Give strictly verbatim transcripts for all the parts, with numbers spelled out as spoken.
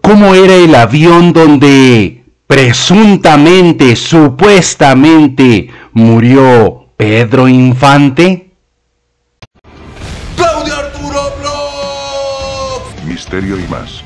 ¿Cómo era el avión donde presuntamente, supuestamente murió Pedro Infante? Claudio Arturo Vlogs. Misterio y más.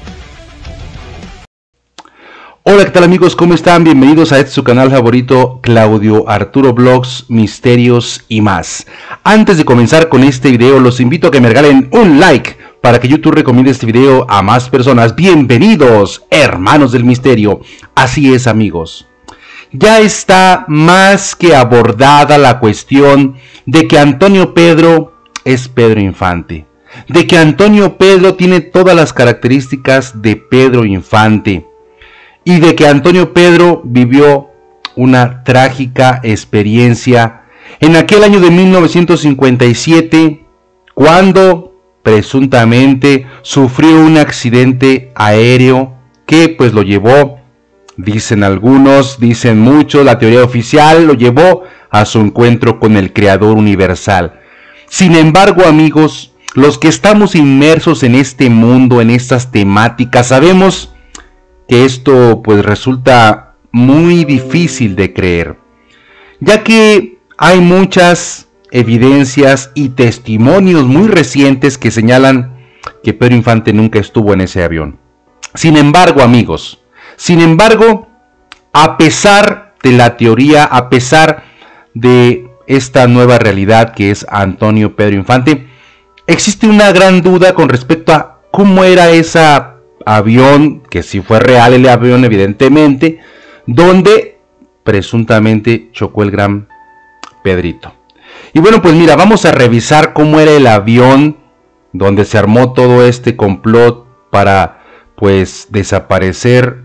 Hola, ¿qué tal amigos? ¿Cómo están? Bienvenidos a este su canal favorito, Claudio Arturo Vlogs, Misterios y más. Antes de comenzar con este video, los invito a que me regalen un like para que YouTube recomiende este video a más personas. Bienvenidos, hermanos del misterio. Así es, amigos. Ya está más que abordada la cuestión de que Antonio Pedro es Pedro Infante. De que Antonio Pedro tiene todas las características de Pedro Infante. Y de que Antonio Pedro vivió una trágica experiencia en aquel año de mil novecientos cincuenta y siete, cuando presuntamente sufrió un accidente aéreo que pues lo llevó, dicen algunos, dicen muchos, la teoría oficial lo llevó a su encuentro con el Creador universal. Sin embargo, amigos, los que estamos inmersos en este mundo, en estas temáticas, sabemos que esto pues resulta muy difícil de creer, ya que hay muchas evidencias y testimonios muy recientes que señalan que Pedro Infante nunca estuvo en ese avión. Sin embargo, amigos, sin embargo, a pesar de la teoría, a pesar de esta nueva realidad que es Antonio Pedro Infante, existe una gran duda con respecto a cómo era esa avión, que sí fue real el avión evidentemente, donde presuntamente chocó el gran Pedrito. Y bueno, pues mira, vamos a revisar cómo era el avión donde se armó todo este complot para pues desaparecer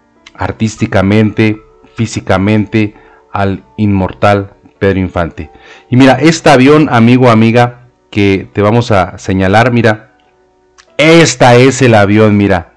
artísticamente, físicamente al inmortal Pedro Infante. Y mira, este avión, amigo, amiga, que te vamos a señalar, mira, esta es el avión, mira.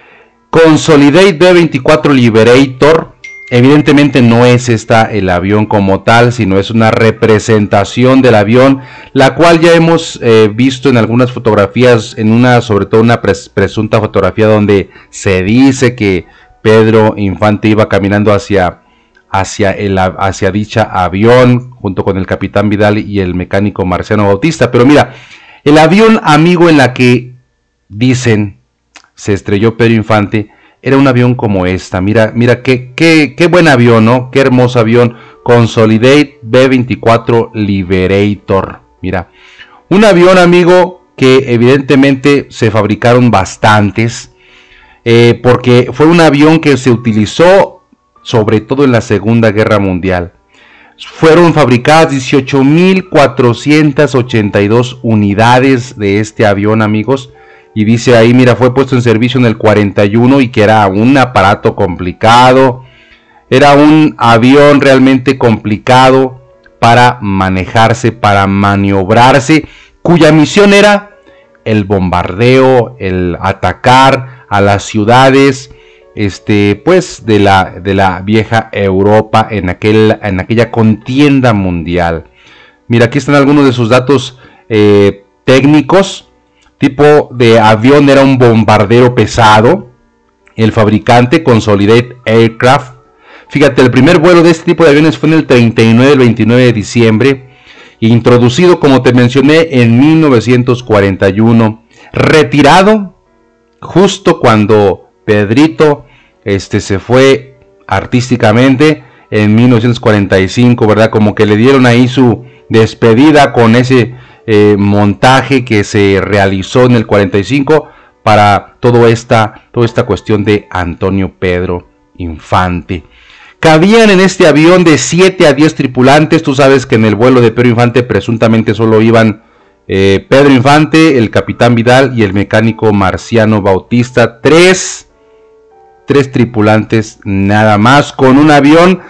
Consolidate B veinticuatro Liberator. Evidentemente no es esta el avión como tal, sino es una representación del avión, la cual ya hemos eh, visto en algunas fotografías, en una, sobre todo una pres presunta fotografía donde se dice que Pedro Infante iba caminando hacia, hacia, el, hacia dicha avión, junto con el capitán Vidal y el mecánico Marciano Bautista. Pero mira, el avión, amigo, en la que dicen se estrelló Pedro Infante, era un avión como esta. Mira, mira qué, qué, qué buen avión, ¿no? Qué hermoso avión. Consolidate B veinticuatro Liberator. Mira, un avión, amigo, que evidentemente se fabricaron bastantes, eh, porque fue un avión que se utilizó sobre todo en la Segunda Guerra Mundial. Fueron fabricadas dieciocho mil cuatrocientas ochenta y dos unidades de este avión, amigos. Y dice ahí, mira, fue puesto en servicio en el cuarenta y uno y que era un aparato complicado. Era un avión realmente complicado para manejarse, para maniobrarse, cuya misión era el bombardeo, el atacar a las ciudades, este, pues, de la, de la vieja Europa en, aquel, en aquella contienda mundial. Mira, aquí están algunos de sus datos eh, técnicos. Tipo de avión era un bombardero pesado. El fabricante Consolidate Aircraft. Fíjate, el primer vuelo de este tipo de aviones fue en el treinta y nueve, el veintinueve de diciembre. Introducido, como te mencioné, en mil novecientos cuarenta y uno. Retirado justo cuando Pedrito este, se fue artísticamente en mil novecientos cuarenta y cinco, ¿verdad? Como que le dieron ahí su despedida con ese Eh, montaje que se realizó en el cuarenta y cinco para toda esta, toda esta cuestión de Antonio Pedro Infante. Cabían en este avión de siete a diez tripulantes. Tú sabes que en el vuelo de Pedro Infante presuntamente solo iban eh, Pedro Infante, el capitán Vidal y el mecánico Marciano Bautista. Tres, tres tripulantes nada más, con un avión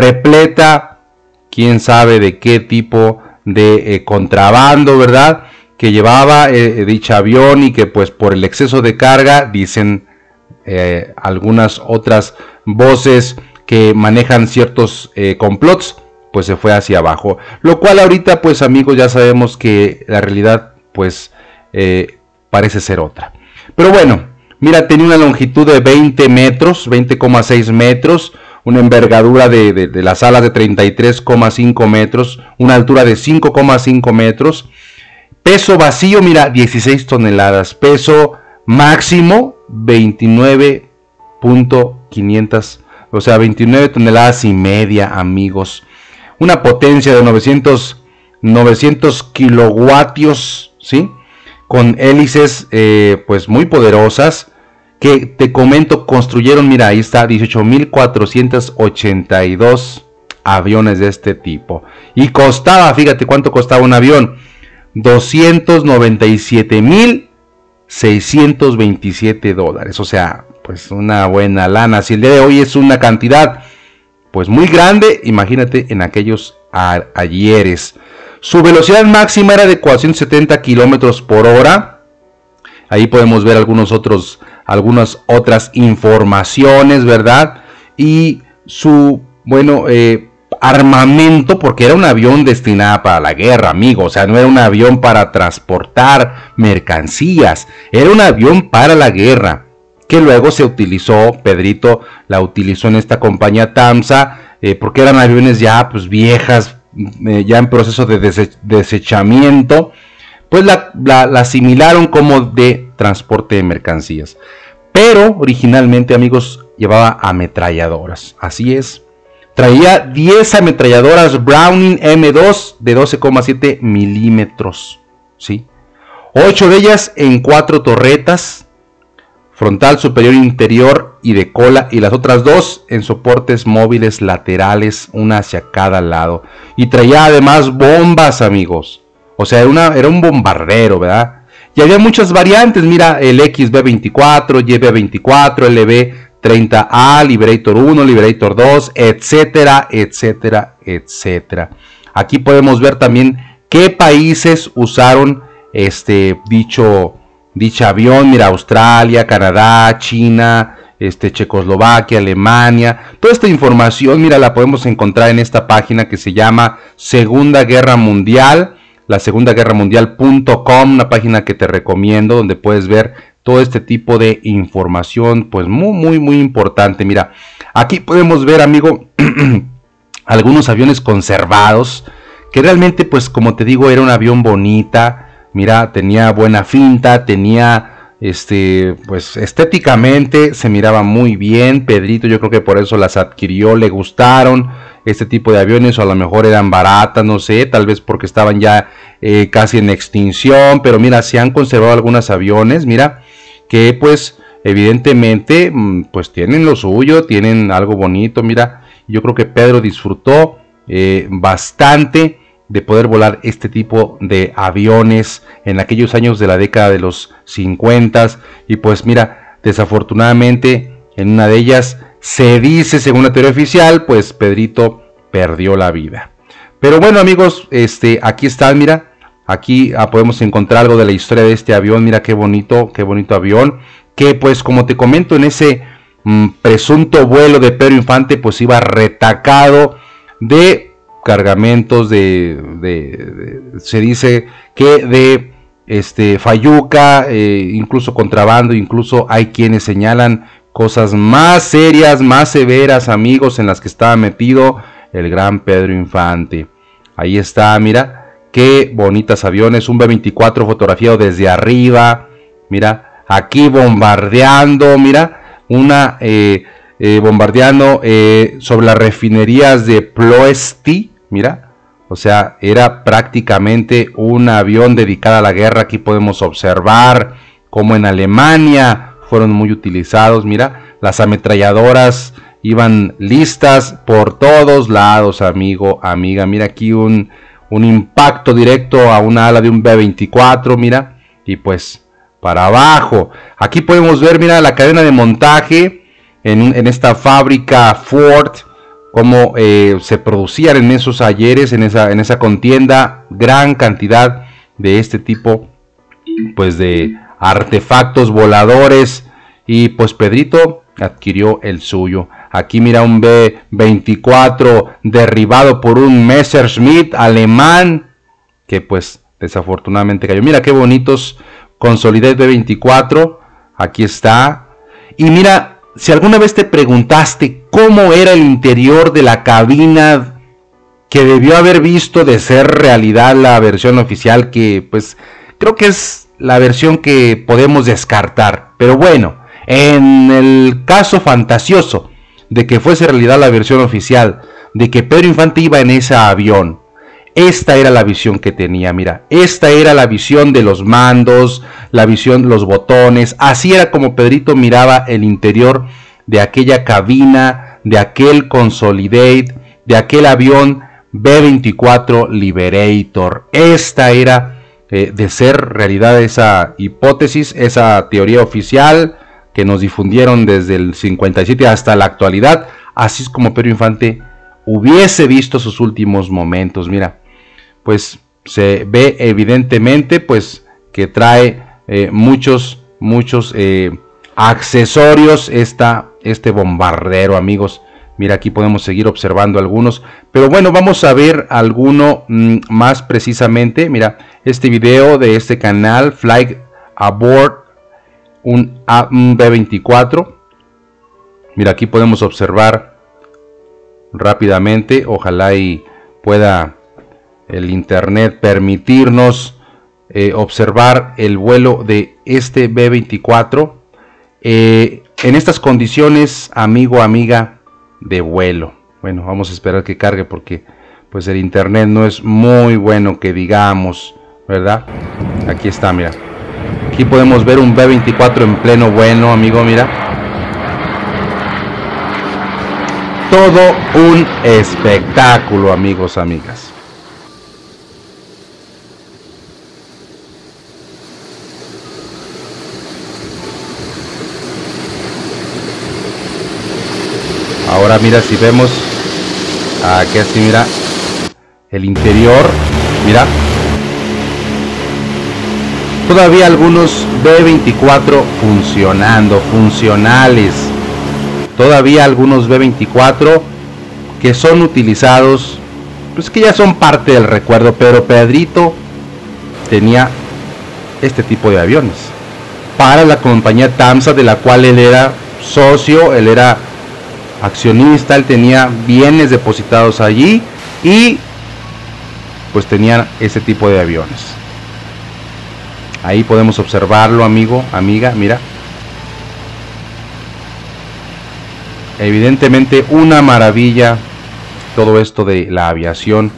repleta, quién sabe de qué tipo de eh, contrabando, ¿verdad?, que llevaba eh, dicho avión, y que pues por el exceso de carga, dicen eh, algunas otras voces que manejan ciertos eh, complots, pues se fue hacia abajo. Lo cual ahorita, pues amigos, ya sabemos que la realidad pues eh, parece ser otra. Pero bueno, Mira, tenía una longitud de veinte metros, veinte coma seis metros, una envergadura de, de, de las alas de treinta y tres coma cinco metros, una altura de cinco coma cinco metros, peso vacío, mira, dieciséis toneladas, peso máximo veintinueve punto quinientos, o sea, veintinueve toneladas y media, amigos. Una potencia de novecientos, novecientos kilovatios, ¿sí? Con hélices eh, pues muy poderosas, que te comento, construyeron, mira, ahí está, dieciocho mil cuatrocientos ochenta y dos aviones de este tipo. Y costaba, fíjate cuánto costaba un avión, doscientos noventa y siete mil seiscientos veintisiete dólares. O sea, pues una buena lana. Si el día de hoy es una cantidad pues muy grande, imagínate en aquellos a ayeres. Su velocidad máxima era de cuatrocientos setenta kilómetros por hora. Ahí podemos ver algunos otros, algunas otras informaciones, ¿verdad? Y su, bueno, eh, armamento, porque era un avión destinado para la guerra, amigo. O sea, no era un avión para transportar mercancías, era un avión para la guerra, que luego se utilizó, Pedrito la utilizó en esta compañía TAMSA, eh, porque eran aviones ya pues viejas, eh, ya en proceso de dese desechamiento, pues la, la, la asimilaron como de transporte de mercancías. Pero originalmente, amigos, llevaba ametralladoras, así es. Traía diez ametralladoras Browning M dos de doce coma siete milímetros, ¿sí? ocho de ellas en cuatro torretas, frontal, superior, interior y de cola, y las otras dos en soportes móviles laterales, una hacia cada lado. Y traía además bombas, amigos. O sea, era, una, era un bombardero, ¿verdad? Y había muchas variantes, mira, el X B veinticuatro, Y B veinticuatro, L B treinta A, Liberator uno, Liberator dos, etcétera, etcétera, etcétera. Aquí podemos ver también qué países usaron este dicho dicho avión. Mira, Australia, Canadá, China, este, Checoslovaquia, Alemania. Toda esta información, mira, la podemos encontrar en esta página que se llama Segunda Guerra Mundial, la segunda guerra mundial punto com, una página que te recomiendo, donde puedes ver todo este tipo de información, pues muy, muy, muy importante. Mira, aquí podemos ver, amigo, algunos aviones conservados, que realmente, pues como te digo, era un avión bonita. Mira, tenía buena finta, tenía, este, pues estéticamente se miraba muy bien. Pedrito, yo creo que por eso las adquirió, le gustaron este tipo de aviones, o a lo mejor eran baratas, no sé, tal vez porque estaban ya eh, casi en extinción. Pero mira, se han conservado algunos aviones, mira, que pues evidentemente pues tienen lo suyo, tienen algo bonito. Mira, yo creo que Pedro disfrutó eh, bastante de poder volar este tipo de aviones en aquellos años de la década de los cincuenta. Y pues mira, desafortunadamente en una de ellas se dice, según la teoría oficial, pues Pedrito perdió la vida. Pero bueno, amigos, este, aquí está, mira, aquí ah, podemos encontrar algo de la historia de este avión. Mira qué bonito, qué bonito avión, que pues como te comento, en ese mmm, presunto vuelo de Pedro Infante, pues iba retacado de cargamentos de, de, de, se dice que de este fayuca, eh, incluso contrabando. Incluso hay quienes señalan cosas más serias, más severas, amigos, en las que estaba metido el gran Pedro Infante. Ahí está, mira, qué bonitas aviones, un B veinticuatro fotografiado desde arriba, mira, aquí bombardeando, mira, una eh, eh, bombardeando eh, sobre las refinerías de Ploesti, mira, o sea, era prácticamente un avión dedicado a la guerra. Aquí podemos observar cómo en Alemania fueron muy utilizados. Mira, las ametralladoras iban listas por todos lados, amigo, amiga. Mira aquí un, un impacto directo a una ala de un B veinticuatro, mira, y pues para abajo. Aquí podemos ver, mira, la cadena de montaje en, en esta fábrica Ford, cómo eh, se producían en esos ayeres, en esa, en esa contienda, gran cantidad de este tipo pues de artefactos voladores. Y pues Pedrito adquirió el suyo. Aquí mira, un B veinticuatro derribado por un Messerschmitt alemán, que pues desafortunadamente cayó. Mira qué bonitos, con solidez B veinticuatro. Aquí está. Y mira, si alguna vez te preguntaste cómo era el interior de la cabina que debió haber visto de ser realidad la versión oficial, que pues creo que es la versión que podemos descartar. Pero bueno, en el caso fantasioso de que fuese realidad la versión oficial, de que Pedro Infante iba en ese avión, esta era la visión que tenía, mira, esta era la visión de los mandos, la visión, los botones, así era como Pedrito miraba el interior de aquella cabina, de aquel Consolidate, de aquel avión B veinticuatro Liberator. Esta era, eh, de ser realidad esa hipótesis, esa teoría oficial que nos difundieron desde el cincuenta y siete hasta la actualidad. Así es como Pedro Infante hubiese visto sus últimos momentos. Mira, pues se ve evidentemente pues que trae eh, muchos, muchos eh, accesorios esta, este bombardero, amigos. Mira, aquí podemos seguir observando algunos, pero bueno, vamos a ver alguno mmm, más precisamente. Mira, este video de este canal, Flight Aboard, un, un B veinticuatro. Mira, aquí podemos observar rápidamente. Ojalá y pueda el internet permitirnos eh, observar el vuelo de este B veinticuatro eh, en estas condiciones, amigo, amiga, de vuelo. Bueno, vamos a esperar que cargue porque pues el internet no es muy bueno que digamos, ¿verdad? Aquí está, mira. Aquí podemos ver un B veinticuatro en pleno vuelo, amigo, mira. Todo un espectáculo, amigos, amigas. Ahora mira, si vemos aquí así, mira el interior, mira, todavía algunos B veinticuatro funcionando, funcionales, todavía algunos B veinticuatro que son utilizados, pues que ya son parte del recuerdo, pero Pedrito tenía este tipo de aviones para la compañía TAMSA, de la cual él era socio, él era accionista, él tenía bienes depositados allí y pues tenían ese tipo de aviones. Ahí podemos observarlo, amigo, amiga, mira. Evidentemente una maravilla todo esto de la aviación.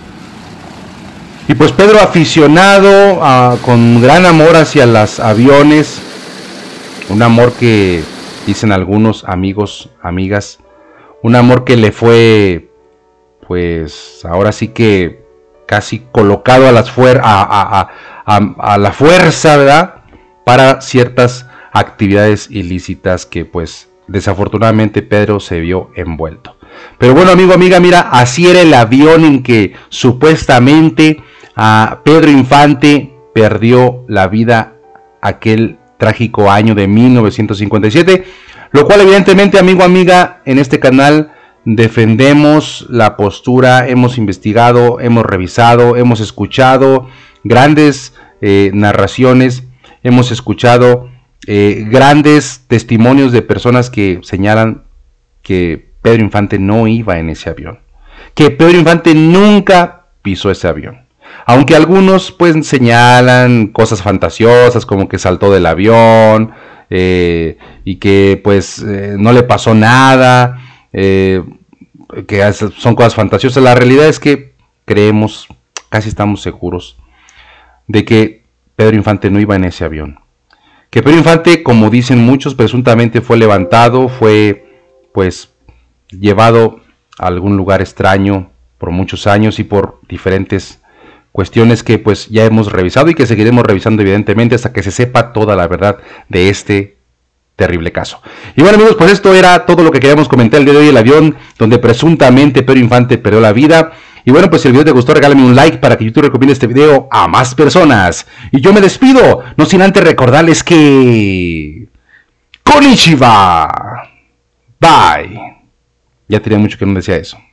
Y pues Pedro, aficionado, uh, con gran amor hacia los aviones, un amor que dicen algunos amigos, amigas, un amor que le fue, pues, ahora sí que casi colocado a, las fuer a, a, a, a la fuerza, ¿verdad? Para ciertas actividades ilícitas que, pues, desafortunadamente Pedro se vio envuelto. Pero bueno, amigo, amiga, mira, así era el avión en que supuestamente a Pedro Infante perdió la vida aquel trágico año de mil novecientos cincuenta y siete. Lo cual evidentemente, amigo, amiga, en este canal defendemos la postura, hemos investigado, hemos revisado, hemos escuchado grandes eh, narraciones, hemos escuchado eh, grandes testimonios de personas que señalan que Pedro Infante no iba en ese avión, que Pedro Infante nunca pisó ese avión. Aunque algunos pues señalan cosas fantasiosas como que saltó del avión, Eh, y que pues eh, no le pasó nada, eh, que son cosas fantasiosas. La realidad es que creemos, casi estamos seguros de que Pedro Infante no iba en ese avión, que Pedro Infante, como dicen muchos, presuntamente fue levantado, fue pues llevado a algún lugar extraño por muchos años y por diferentes cuestiones que pues ya hemos revisado y que seguiremos revisando evidentemente hasta que se sepa toda la verdad de este terrible caso. Y bueno, amigos, pues esto era todo lo que queríamos comentar el día de hoy, el avión donde presuntamente Pedro Infante perdió la vida. Y bueno, pues si el video te gustó, regálame un like para que YouTube recomiende este video a más personas. Y yo me despido, no sin antes recordarles que... ¡Konnichiwa! Bye. Ya tenía mucho que no decía eso.